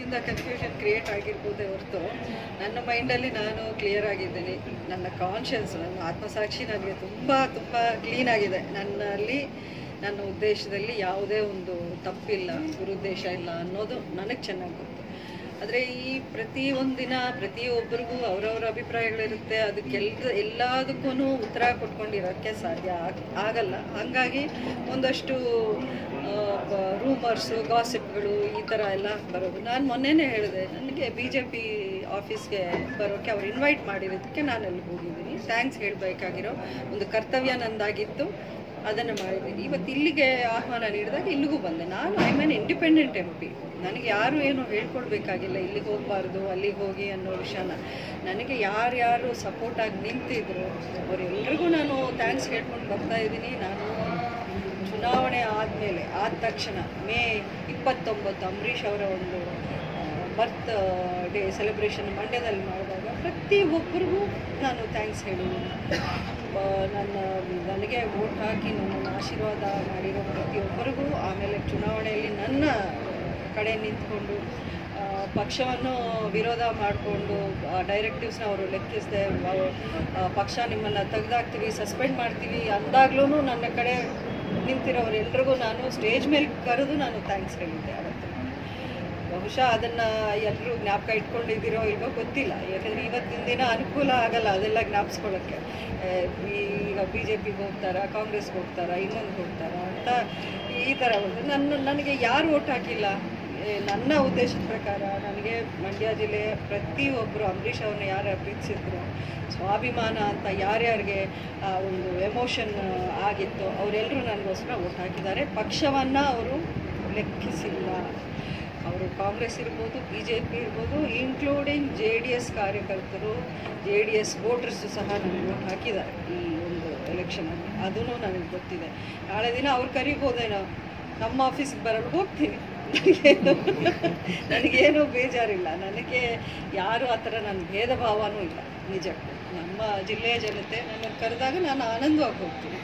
ಅದರಿಂದ confusion create ಆಗಿರ್ಬೋದೇ ಹೊರತು ನನ್ನ ಮೈಂಡಲ್ಲಿ ನಾನು ಕ್ಲಿಯರ್ ಆಗಿದ್ದೀನಿ. ನನ್ನ ಕಾನ್ಷಿಯನ್ಸ್, ನನ್ನ ಆತ್ಮಸಾಕ್ಷಿ ನನಗೆ ತುಂಬ ತುಂಬ ಕ್ಲೀನ್ ಆಗಿದೆ. ನನ್ನ ಉದ್ದೇಶದಲ್ಲಿ ಯಾವುದೇ ಒಂದು ತಪ್ಪಿಲ್ಲ, ದುರುದ್ದೇಶ ಇಲ್ಲ ಅನ್ನೋದು ನನಗೆ ಚೆನ್ನಾಗಿ ಗೊತ್ತು. ಆದರೆ ಈ ಪ್ರತಿಯೊಂದಿನ ಪ್ರತಿಯೊಬ್ಬರಿಗೂ ಅವರವರ ಅಭಿಪ್ರಾಯಗಳಿರುತ್ತೆ. ಎಲ್ಲದಕ್ಕೂ ಉತ್ತರ ಕೊಟ್ಕೊಂಡಿರೋಕ್ಕೆ ಸಾಧ್ಯ ಆಗಲ್ಲ. ಹಾಗಾಗಿ ಒಂದಷ್ಟು ರೂಮರ್ಸು, ಗಾಸಿಪ್ಗಳು ಈ ಥರ ಎಲ್ಲ ಬರೋದು. ನಾನು ಮೊನ್ನೆನೇ ಹೇಳಿದೆ, ನನಗೆ BJP ಆಫೀಸ್ಗೆ ಬರೋಕ್ಕೆ ಅವ್ರು ಇನ್ವೈಟ್ ಮಾಡಿರೋದಕ್ಕೆ ನಾನು ಅಲ್ಲಿಗೆ ಹೋಗಿದ್ದೀನಿ. ಥ್ಯಾಂಕ್ಸ್ ಹೇಳಬೇಕಾಗಿರೋ ಒಂದು ಕರ್ತವ್ಯ ನಂದಾಗಿತ್ತು, ಅದನ್ನು ಮಾಡಿದ್ದೀನಿ. ಇವತ್ತು ಇಲ್ಲಿಗೆ ಆಹ್ವಾನ ನೀಡಿದಾಗ ಇಲ್ಲಿಗೂ ಬಂದೆ. ನಾನು ಐ ಆಮ್ ಇಂಡಿಪೆಂಡೆಂಟ್ MP. ನನಗೆ ಯಾರು ಏನು ಹೇಳ್ಕೊಡ್ಬೇಕಾಗಿಲ್ಲ, ಇಲ್ಲಿಗೆ ಹೋಗಬಾರ್ದು ಅಲ್ಲಿಗೆ ಹೋಗಿ ಅನ್ನೋ ವಿಷಯನ. ನನಗೆ ಯಾರ್ಯಾರು ಸಪೋರ್ಟಾಗಿ ನಿಂತಿದ್ರು ಅವರೆಲ್ಲರಿಗೂ ನಾನು ಥ್ಯಾಂಕ್ಸ್ ಹೇಳ್ಕೊಂಡು ಬರ್ತಾ ಇದ್ದೀನಿ. ನಾನು ಚುನಾವಣೆ ಆದ ತಕ್ಷಣ May 29 ಅಂಬರೀಷ್ ಅವರ ಒಂದು ಬರ್ತ್ ಡೇ ಸೆಲೆಬ್ರೇಷನ್ ಮಂಡ್ಯದಲ್ಲಿ ಮಾಡಿದಾಗ ಪ್ರತಿಯೊಬ್ಬರಿಗೂ ನಾನು ಥ್ಯಾಂಕ್ಸ್ ಹೇಳಿದ್ದೀನಿ. ನನಗೆ ವೋಟ್ ಹಾಕಿ ನನ್ನನ್ನು ಆಶೀರ್ವಾದ ಮಾಡಿರೋ ಪ್ರತಿಯೊಬ್ಬರಿಗೂ, ಆಮೇಲೆ ಚುನಾವಣೆಯಲ್ಲಿ ನನ್ನ ಕಡೆ ನಿಂತ್ಕೊಂಡು ಪಕ್ಷವನ್ನು ವಿರೋಧ ಮಾಡಿಕೊಂಡು ಡೈರೆಕ್ಟಿವ್ಸ್ನ ಅವರು ಲೆಕ್ಕಿಸದೆ ಪಕ್ಷ ನಿಮ್ಮನ್ನು ತೆಗೆದಾಕ್ತೀವಿ, ಸಸ್ಪೆಂಡ್ ಮಾಡ್ತೀವಿ ಅಂದಾಗ್ಲೂ ನನ್ನ ಕಡೆ ನಿಂತಿರೋರೆಲ್ರಿಗೂ ನಾನು ಸ್ಟೇಜ್ ಮೇಲೆ ಕರೆದು ನಾನು ಥ್ಯಾಂಕ್ಸ್ ಹೇಳಿದ್ದೆ ಅವತ್ತು. ಬಹುಶಃ ಅದನ್ನು ಎಲ್ಲರೂ ಜ್ಞಾಪಕ ಇಟ್ಕೊಂಡಿದ್ದೀರೋ ಇಲ್ವೋ ಗೊತ್ತಿಲ್ಲ. ಯಾಕಂದರೆ ಇವತ್ತಿನ ದಿನ ಅನುಕೂಲ ಆಗಲ್ಲ ಅದೆಲ್ಲ ಜ್ಞಾಪಿಸ್ಕೊಳ್ಳೋಕ್ಕೆ. ಈಗ BJPಗೆ ಹೋಗ್ತಾರಾ, ಕಾಂಗ್ರೆಸ್ಗೆ ಹೋಗ್ತಾರಾ, ಇನ್ನೊಂದು ಹೋಗ್ತಾರಾ ಅಂತ ಈ ಥರ ನನಗೆ ಯಾರು ಓಟ್ ಹಾಕಿಲ್ಲ. ನನ್ನ ಉದ್ದೇಶದ ಪ್ರಕಾರ ನನಗೆ ಮಂಡ್ಯ ಜಿಲ್ಲೆಯ ಪ್ರತಿಯೊಬ್ಬರು ಅಂಬರೀಷ್ ಅವ್ರನ್ನ ಯಾರು ಪ್ರೀತಿಸಿದ್ರು, ಸ್ವಾಭಿಮಾನ ಅಂತ ಯಾರ್ಯಾರಿಗೆ ಒಂದು ಎಮೋಷನ್ ಆಗಿತ್ತು ಅವರೆಲ್ಲರೂ ನನಗೋಸ್ಕರ ಓಟ್ ಹಾಕಿದ್ದಾರೆ. ಪಕ್ಷವನ್ನು ಅವರು ಲೆಕ್ಕಿಸಿಲ್ಲ. ಅವರು ಕಾಂಗ್ರೆಸ್ ಇರ್ಬೋದು, BJP ಇರ್ಬೋದು, ಇನ್ಕ್ಲೂಡಿಂಗ್ JDS ಕಾರ್ಯಕರ್ತರು, JDS ವೋಟರ್ಸು ಸಹ ನನಗೆ ಓಟ್ ಹಾಕಿದ್ದಾರೆ ಈ ಒಂದು ಎಲೆಕ್ಷನಲ್ಲಿ. ಅದೂ ನನಗೆ ಗೊತ್ತಿದೆ. ನಾಳೆ ದಿನ ಅವ್ರು ಕರಿಬೋದೇನೋ, ನಮ್ಮ ಆಫೀಸ್ಗೆ ಬರಲು ಹೋಗ್ತೀನಿ. ನನಗೇನು ಬೇಜಾರಿಲ್ಲ. ನನಗೆ ಯಾರು ಆ ಥರ ನನ್ನ ಭೇದ ಭಾವನೂ ಇಲ್ಲ. ನಿಜಕ್ಕೂ ನಮ್ಮ ಜಿಲ್ಲೆಯ ಜನತೆ ನನ್ನನ್ನು ಕರೆದಾಗ ನಾನು ಆನಂದವಾಗಿ ಹೋಗ್ತೀನಿ.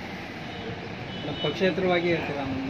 ಪಕ್ಷೇತರವಾಗಿ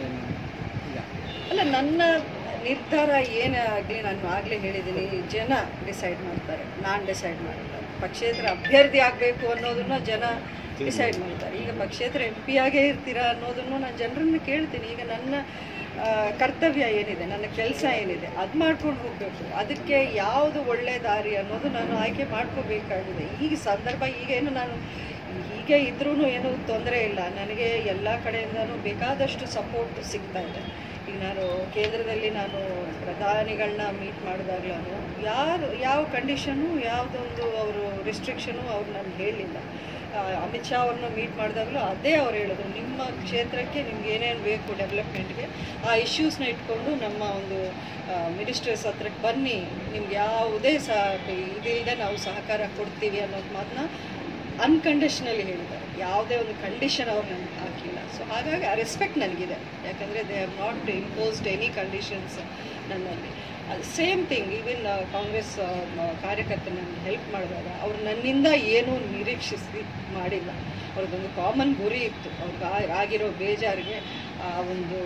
ಅಲ್ಲ, ನನ್ನ ನಿರ್ಧಾರ ಏನೇ ಆಗಲಿ ನಾನು ಆಗಲೇ ಹೇಳಿದ್ದೀನಿ, ಜನ ಡಿಸೈಡ್ ಮಾಡ್ತಾರೆ, ನಾನು ಡಿಸೈಡ್ ಮಾಡ್ತಾರೆ. ಪಕ್ಷೇತರ ಅಭ್ಯರ್ಥಿ ಆಗಬೇಕು ಅನ್ನೋದನ್ನು ಜನ ಡಿಸೈಡ್ ಮಾಡ್ತಾರೆ. ಈಗ ಪಕ್ಷೇತರ MP ಆಗೇ ಇರ್ತೀರಾ ಅನ್ನೋದನ್ನು ನಾನು ಜನರನ್ನು ಕೇಳ್ತೀನಿ. ಈಗ ನನ್ನ ಕರ್ತವ್ಯ ಏನಿದೆ, ನನ್ನ ಕೆಲಸ ಏನಿದೆ ಅದು ಮಾಡ್ಕೊಂಡು ಹೋಗಬೇಕು. ಅದಕ್ಕೆ ಯಾವುದು ಒಳ್ಳೆ ದಾರಿ ಅನ್ನೋದು ನಾನು ಆಯ್ಕೆ ಮಾಡ್ಕೋಬೇಕಾಗಿದೆ. ಈಗ ಸಂದರ್ಭ ಈಗೇನು ನಾನು ಹೀಗೆ ಇದ್ರೂ ಏನೂ ತೊಂದರೆ ಇಲ್ಲ. ನನಗೆ ಎಲ್ಲ ಕಡೆಯಿಂದನೂ ಬೇಕಾದಷ್ಟು ಸಪೋರ್ಟ್ ಸಿಗ್ತಾ ಇದೆ. ಈಗ ನಾನು ಕೇಂದ್ರದಲ್ಲಿ ನಾನು ಪ್ರಧಾನಿಗಳನ್ನ ಮೀಟ್ ಮಾಡಿದಾಗಲೂ ಯಾವ ಕಂಡೀಷನು, ಯಾವುದೊಂದು ಅವರು ರಿಸ್ಟ್ರಿಕ್ಷನು ಅವ್ರು ನಾನು ಹೇಳಿಲ್ಲ. ಅಮಿತ್ ಶಾ ಅವ್ರನ್ನ ಮೀಟ್ ಮಾಡಿದಾಗಲೂ ಅದೇ ಅವ್ರು ಹೇಳಿದ್ರು, ನಿಮ್ಮ ಕ್ಷೇತ್ರಕ್ಕೆ ನಿಮ್ಗೆ ಏನೇನು ಬೇಕು ಡೆವಲಪ್ಮೆಂಟ್ಗೆ ಆ ಇಶ್ಯೂಸ್ನ ಇಟ್ಕೊಂಡು ನಮ್ಮ ಒಂದು ಮಿನಿಸ್ಟರ್ಸ್ ಹತ್ರಕ್ಕೆ ಬನ್ನಿ, ನಿಮ್ಗೆ ಯಾವುದೇ ಇದೀಗ ನಾವು ಸಹಕಾರ ಕೊಡ್ತೀವಿ ಅನ್ನೋದು ಮಾತನ್ನ ಅನ್ಕಂಡೀಷ್ನಲಿ ಹೇಳಿದ್ದಾರೆ. ಯಾವುದೇ ಒಂದು ಕಂಡೀಷನ್ ಅವ್ರು ನನಗೆ ಹಾಕಿಲ್ಲ. ಸೊ ಹಾಗಾಗಿ ಆ ರೆಸ್ಪೆಕ್ಟ್ ನನಗಿದೆ. ಯಾಕಂದರೆ they have not imposed any conditions ನನ್ನಲ್ಲಿ. ಅದು ಸೇಮ್ ಥಿಂಗ್ ಈವನ್ ಕಾಂಗ್ರೆಸ್ ಕಾರ್ಯಕರ್ತರು ನನಗೆ ಹೆಲ್ಪ್ ಮಾಡಿದಾಗ ಅವ್ರು ನನ್ನಿಂದ ಏನೂ ನಿರೀಕ್ಷಿಸಿ ಮಾಡಿಲ್ಲ. ಅವ್ರದ್ದೊಂದು ಕಾಮನ್ ಗುರಿ ಇತ್ತು. ಅವ್ರಿಗೆ ಆಗಿರೋ ಬೇಜಾರಿಗೆ ಆ ಒಂದು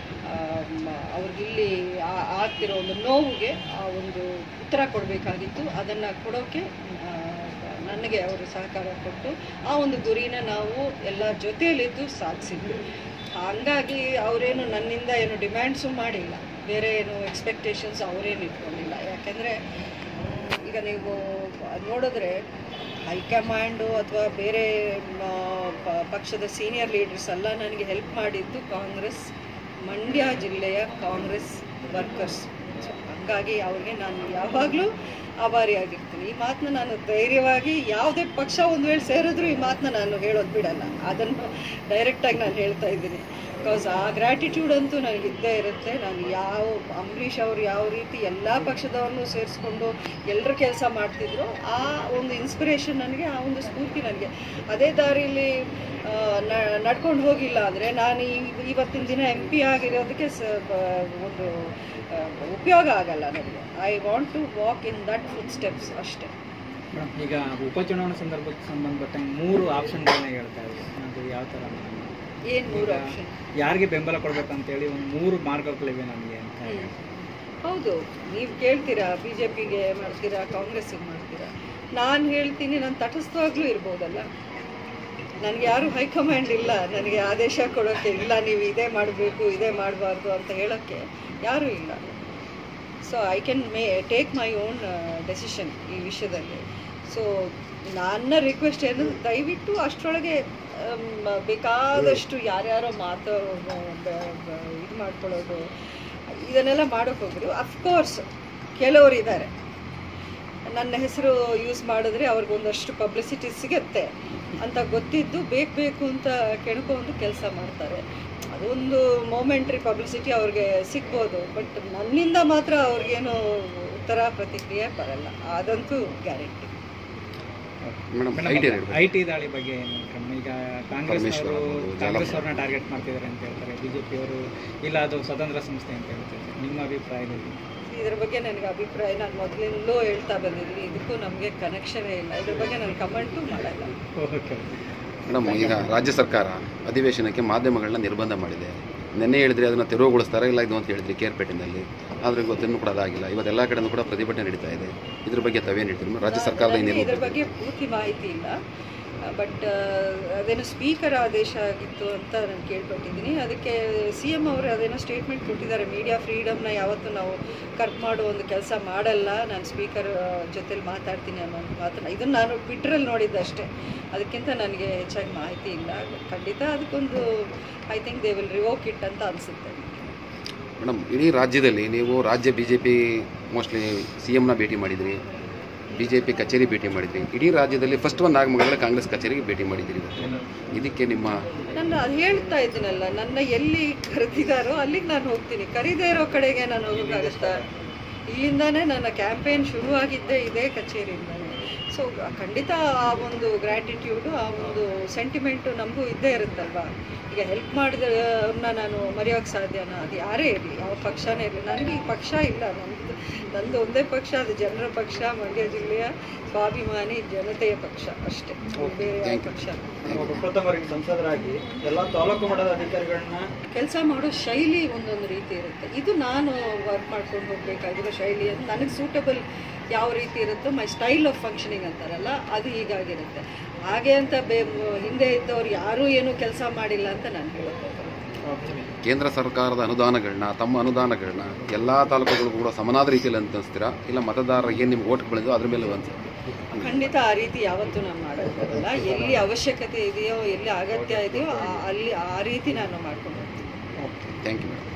ಅವ್ರಿಗಿಲ್ಲಿ ಆಗ್ತಿರೋ ಒಂದು ನೋವಿಗೆ ಆ ಒಂದು ಉತ್ತರ ಕೊಡಬೇಕಾಗಿತ್ತು. ಅದನ್ನು ಕೊಡೋಕ್ಕೆ ನನಗೆ ಅವರು ಸಹಕಾರ ಕೊಟ್ಟು ಆ ಒಂದು ಗುರಿನ ನಾವು ಎಲ್ಲ ಜೊತೆಯಲ್ಲಿದ್ದು ಸಾಧಿಸಿದ್ವಿ. ಹಂಗಾಗಿ ಅವರೇನು ನನ್ನಿಂದ ಏನು ಡಿಮ್ಯಾಂಡ್ಸು ಮಾಡಿಲ್ಲ, ಬೇರೆ ಏನು ಎಕ್ಸ್ಪೆಕ್ಟೇಷನ್ಸ್ ಅವರೇನು ಇಟ್ಕೊಂಡಿಲ್ಲ. ಯಾಕೆಂದರೆ ಈಗ ನೀವು ನೋಡಿದ್ರೆ ಹೈಕಮಾಂಡು ಅಥವಾ ಬೇರೆ ಪಕ್ಷದ ಸೀನಿಯರ್ ಲೀಡರ್ಸ್ ಎಲ್ಲ ನನಗೆ ಹೆಲ್ಪ್ ಮಾಡಿದ್ದು ಕಾಂಗ್ರೆಸ್, ಮಂಡ್ಯ ಜಿಲ್ಲೆಯ ಕಾಂಗ್ರೆಸ್ ವರ್ಕರ್ಸ್. ಸೊ ಹಂಗಾಗಿ ಅವ್ರಿಗೆ ನಾನು ಯಾವಾಗಲೂ ಆಭಾರಿಯಾಗಿರ್ತೀನಿ. ಈ ಮಾತನ್ನ ನಾನು ಧೈರ್ಯವಾಗಿ ಯಾವುದೇ ಪಕ್ಷ ಒಂದು ವೇಳೆ ಸೇರಿದ್ರು ಈ ಮಾತನ್ನ ನಾನು ಹೇಳೋದು ಬಿಡಲ್ಲ. ಅದನ್ನು ಡೈರೆಕ್ಟಾಗಿ ನಾನು ಹೇಳ್ತಾ ಇದ್ದೀನಿ. ಬಿಕಾಸ್ ಆ ಗ್ರ್ಯಾಟಿಟ್ಯೂಡ್ ಅಂತೂ ನನಗಿದ್ದೇ ಇರುತ್ತೆ. ನಾನು ಅಂಬರೀಷ್ ಅವರು ಯಾವ ರೀತಿ ಎಲ್ಲ ಪಕ್ಷದವ್ರನ್ನೂ ಸೇರಿಸ್ಕೊಂಡು ಎಲ್ಲರೂ ಕೆಲಸ ಮಾಡ್ತಿದ್ರು, ಆ ಒಂದು ಇನ್ಸ್ಪಿರೇಷನ್ ನನಗೆ, ಆ ಒಂದು ಸ್ಫೂರ್ತಿ ನನಗೆ. ಅದೇ ದಾರಿಯಲ್ಲಿ ನಡ್ಕೊಂಡು ಹೋಗಿಲ್ಲ ಅಂದರೆ ನಾನು ಇವತ್ತಿನ ದಿನ MP ಆಗಿರೋದಕ್ಕೆ ಒಂದು ಉಪಯೋಗ ಆಗಲ್ಲ ನನಗೆ. I want to walk in that footsteps ಅಷ್ಟೇ. ಈಗ ಉಪಚುನಾವಣೆ ಸಂದರ್ಭಕ್ಕೆ ಸಂಬಂಧಪಟ್ಟಂಗೆ 3 ಆಪ್ಷನ್ಗಳನ್ನ ಹೇಳ್ತಾ ಇದ್ದೀವಿ. ಅದು ಯಾವ ಥರ, ಏನು 3 ಆಪ್ಷನ್, ಯಾರಿಗೆ ಬೆಂಬಲ ಕೊಡಬೇಕಂತೇಳಿ ಒಂದು 3 ಮಾರ್ಗಗಳಿವೆ ನಮಗೆ ಅಂತ. ಹೌದು, ನೀವು ಕೇಳ್ತೀರಾ ಬಿ ಜೆ ಪಿಗೆ ಮಾಡ್ತೀರಾ, ಕಾಂಗ್ರೆಸ್ಸಿಗೆ ಮಾಡ್ತೀರಾ. ನಾನು ಹೇಳ್ತೀನಿ, ನಾನು ತಟಸ್ಥವಾಗ್ಲೂ ಇರ್ಬೋದಲ್ಲ. ನನಗೆ ಯಾರು ಹೈಕಮಾಂಡ್ ಇಲ್ಲ, ನನಗೆ ಆದೇಶ ಕೊಡೋಕ್ಕೆ ಇಲ್ಲ, ನೀವು ಇದೇ ಮಾಡಬೇಕು ಇದೇ ಮಾಡಬಾರ್ದು ಅಂತ ಹೇಳೋಕ್ಕೆ ಯಾರೂ ಇಲ್ಲ. So I can take my own decision ಈ ವಿಷಯದಲ್ಲಿ. ಸೊ ನನ್ನ ರಿಕ್ವೆಸ್ಟ್ ಏನು, ದಯವಿಟ್ಟು ಅಷ್ಟರೊಳಗೆ ಬೇಕಾದಷ್ಟು ಯಾರ್ಯಾರೋ ಇದು ಮಾಡ್ಕೊಳ್ಳೋದು ಇದನ್ನೆಲ್ಲ ಮಾಡೋಕ್ಕೆ ಹೋಗ್ರಿ. ಅಫ್ಕೋರ್ಸ್ ಕೆಲವರು ಇದ್ದಾರೆ, ನನ್ನ ಹೆಸರು ಯೂಸ್ ಮಾಡಿದ್ರೆ ಅವ್ರಿಗೊಂದಷ್ಟು ಪಬ್ಲಿಸಿಟಿ ಸಿಗುತ್ತೆ ಅಂತ ಗೊತ್ತಿದ್ದು ಬೇಕು ಅಂತ ಕೆಣಕೊಂಡು ಕೆಲಸ ಮಾಡ್ತಾರೆ. ಅದೊಂದು ಮೊಮೆಂಟ್ರಿ ಪಬ್ಲಿಸಿಟಿ ಅವ್ರಿಗೆ ಸಿಗ್ಬೋದು, ಬಟ್ ನನ್ನಿಂದ ಮಾತ್ರ ಅವ್ರಿಗೇನು ಉತ್ತರ ಪ್ರತಿಕ್ರಿಯೆ ಬರಲ್ಲ, ಅದಂತೂ ಗ್ಯಾರಂಟಿ. ಐ ಟಿ ದಾಳಿ ಬಗ್ಗೆ ಏನು ಕ್ರಮ? ಈಗ ಕಾಂಗ್ರೆಸ್ ಅವ್ರನ್ನ ಟಾರ್ಗೆಟ್ ಮಾಡ್ತಿದ್ದಾರೆ ಅಂತ ಹೇಳ್ತಾರೆ, ಬಿಜೆಪಿ ಅವರು ಇಲ್ಲ ಅದು ಸ್ವತಂತ್ರ ಸಂಸ್ಥೆ ಅಂತ ಹೇಳ್ತಾರೆ. ನಿಮ್ಮ ಅಭಿಪ್ರಾಯದಲ್ಲಿ? ಇದ್ರ ಬಗ್ಗೆ ನನಗೆ ಅಭಿಪ್ರಾಯ, ನಾನು ಮೊದಲಿಂದಲೂ ಹೇಳ್ತಾ ಬಂದಿದ್ದೀನಿ, ಇದಕ್ಕೂ ನಮಗೆ ಕನೆಕ್ಷನೇ ಇಲ್ಲ, ಇದ್ರ ಬಗ್ಗೆ ನಾನು ಕಮೆಂಟು ಮಾಡಲ್ಲ. ಮೇಡಮ್, ಈಗ ರಾಜ್ಯ ಸರ್ಕಾರ ಅಧಿವೇಶನಕ್ಕೆ ಮಾಧ್ಯಮಗಳನ್ನ ನಿರ್ಬಂಧ ಮಾಡಿದೆ. ನೆನ್ನೆ ಹೇಳಿದ್ರೆ ಅದನ್ನು ತೆರವುಗೊಳಿಸ್ತಾರೆ, ಇಲ್ಲ ಇದು ಅಂತ ಹೇಳಿದ್ರಿ ಕೇರ್ಪೇಟೆನಲ್ಲಿ. ಆದರೆ ಇವತ್ತಿನ್ನೂ ಕೂಡ ಅದಾಗಿಲ್ಲ. ಇವತ್ತೆಲ್ಲ ಕಡೆಯೂ ಕೂಡ ಪ್ರತಿಭಟನೆ ನಡೀತಾ ಇದೆ. ಇದ್ರ ಬಗ್ಗೆ ತಾವೇನು ಹೇಳ್ತೀರಿ ರಾಜ್ಯ ಸರ್ಕಾರದ? ಇದ್ರ ಬಗ್ಗೆ ಪೂರ್ತಿ ಮಾಹಿತಿ ಇಲ್ಲ, ಬಟ್ ಅದೇನೋ ಸ್ಪೀಕರ್ ಆದೇಶ ಆಗಿತ್ತು ಅಂತ ನಾನು ಕೇಳ್ಪಟ್ಟಿದ್ದೀನಿ. ಅದಕ್ಕೆ ಸಿ ಎಮ್ ಅವರು ಅದೇನೋ ಸ್ಟೇಟ್ಮೆಂಟ್ ಕೊಟ್ಟಿದ್ದಾರೆ, ಮೀಡಿಯಾ ಫ್ರೀಡಮ್ನ ಯಾವತ್ತೂ ನಾವು ಕಟ್ ಮಾಡೋ ಒಂದು ಕೆಲಸ ಮಾಡಲ್ಲ, ನಾನು ಸ್ಪೀಕರ್ ಜೊತೆಲಿ ಮಾತಾಡ್ತೀನಿ ಅನ್ನೋ ಮಾತನ್ನು, ಇದನ್ನು ನಾನು ಟ್ವಿಟ್ರಲ್ಲಿ ನೋಡಿದ್ದಷ್ಟೇ. ಅದಕ್ಕಿಂತ ನನಗೆ ಹೆಚ್ಚಾಗಿ ಮಾಹಿತಿ ಇಲ್ಲ. ಖಂಡಿತ ಅದಕ್ಕೊಂದು I think they will revoke it ಅಂತ ಅನಿಸುತ್ತೆ. ಮೇಡಮ್, ಇಡೀ ರಾಜ್ಯದಲ್ಲಿ ನೀವು ರಾಜ್ಯ BJP ಮೋಸ್ಟ್ಲಿ CMನ ಭೇಟಿ ಮಾಡಿದ್ರಿ, BJP ಕಚೇರಿ ಭೇಟಿ ಮಾಡಿದ್ರಿ. ಇಡೀ ರಾಜ್ಯದಲ್ಲಿ ಫಸ್ಟ್ ಒಂದು ನಾಗಮಂಗಲ ಕಾಂಗ್ರೆಸ್ ಕಚೇರಿಗೆ ಭೇಟಿ ಮಾಡಿದ್ದೀರಿ. ಇದಕ್ಕೆ ನಿಮ್ಮ? ನನ್ನ ಅದು ಹೇಳ್ತಾ ಇದ್ದೀನಲ್ಲ, ನನ್ನ ಎಲ್ಲಿ ಕರೆದಿದ್ದಾರೋ ಅಲ್ಲಿಗೆ ನಾನು ಹೋಗ್ತೀನಿ, ಕರೀದೇ ಇರೋ ಕಡೆಗೆ ನಾನು ಹೋಗೋಕ್ಕಾಗುತ್ತಾ? ಇಲ್ಲಿಂದಾನೇ ನನ್ನ ಕ್ಯಾಂಪೇನ್ ಶುರುವಾಗಿದ್ದೇ ಇದೇ ಕಚೇರಿಯಿಂದಾನೆ. ಸೊ ಖಂಡಿತ ಆ ಒಂದು ಗ್ರ್ಯಾಟಿಟ್ಯೂಡು, ಆ ಒಂದು ಸೆಂಟಿಮೆಂಟು ನಮಗೂ ಇದ್ದೇ ಇರುತ್ತಲ್ವ. ಈಗ ಹೆಲ್ಪ್ ಮಾಡಿದವ್ರನ್ನ ನಾನು ಮರೆಯೋಕ್ಕೆ ಸಾಧ್ಯನಾ? ಅದು ಯಾರೇ ಇರಲಿ, ಯಾವ ಪಕ್ಷನೇ ಇರಲಿ. ನನಗೆ ಈ ಪಕ್ಷ ಇಲ್ಲ, ನಂದು ಒಂದೇ ಪಕ್ಷ, ಅದು ಜನರ ಪಕ್ಷ, ಮಂಡ್ಯ ಜಿಲ್ಲೆಯ ಸ್ವಾಭಿಮಾನಿ ಜನತೆಯ ಪಕ್ಷ ಅಷ್ಟೇ, ಬೇರೆ ಯಾವ ಪಕ್ಷ. ಸಂಸದರಾಗಿ ಎಲ್ಲ ತಾಲೂಕು ಮಟ್ಟದ ಅಧಿಕಾರಿಗಳನ್ನ ಕೆಲಸ ಮಾಡೋ ಶೈಲಿ ಒಂದೊಂದು ರೀತಿ ಇರುತ್ತೆ. ಇದು ನಾನು ವರ್ಕ್ ಮಾಡ್ಕೊಂಡು ಹೋಗಬೇಕಾಗಿರೋ ಶೈಲಿ ಅಂತ ನನಗೆ ಸೂಟಬಲ್ ಯಾವ ರೀತಿ ಇರುತ್ತೋ, ಮೈ ಸ್ಟೈಲ್ ಆಫ್ ಫಂಕ್ಷನಿಂಗ್ ಅಂತಾರಲ್ಲ, ಅದು ಹೀಗಾಗಿರುತ್ತೆ. ಹಾಗೆ ಅಂತ ಹಿಂದೆ ಇದ್ದವ್ರು ಯಾರೂ ಏನೂ ಕೆಲಸ ಮಾಡಿಲ್ಲ ಅಂತ ನಾನು ಹೇಳೋದು. ಕೇಂದ್ರ ಸರ್ಕಾರದ ಅನುದಾನಗಳನ್ನ, ತಮ್ಮ ಅನುದಾನಗಳನ್ನ ಎಲ್ಲ ತಾಲೂಕುಗಳು ಕೂಡ ಸಮನಾದ ರೀತಿಯಲ್ಲಿ ಅನಿಸ್ತೀರಾ, ಇಲ್ಲ ಮತದಾರರಿಗೆ ಏನು ನಿಮ್ಗೆ ಓಟ್ ಬೆಳೆದು ಅದ್ರ ಮೇಲೆ ಅನ್ಸುತ್ತೆ? ಖಂಡಿತ ಆ ರೀತಿ ಯಾವತ್ತೂ ನಾನು ಮಾಡೋಕ್ಕಾಗಲ್ಲ. ಎಲ್ಲಿ ಅವಶ್ಯಕತೆ ಇದೆಯೋ, ಎಲ್ಲಿ ಅಗತ್ಯ ಇದೆಯೋ ಅಲ್ಲಿ ಆ ರೀತಿ ನಾನು ಮಾಡ್ಕೊಂಡು ಹೋಗ್ತೀನಿ. Thank you madam.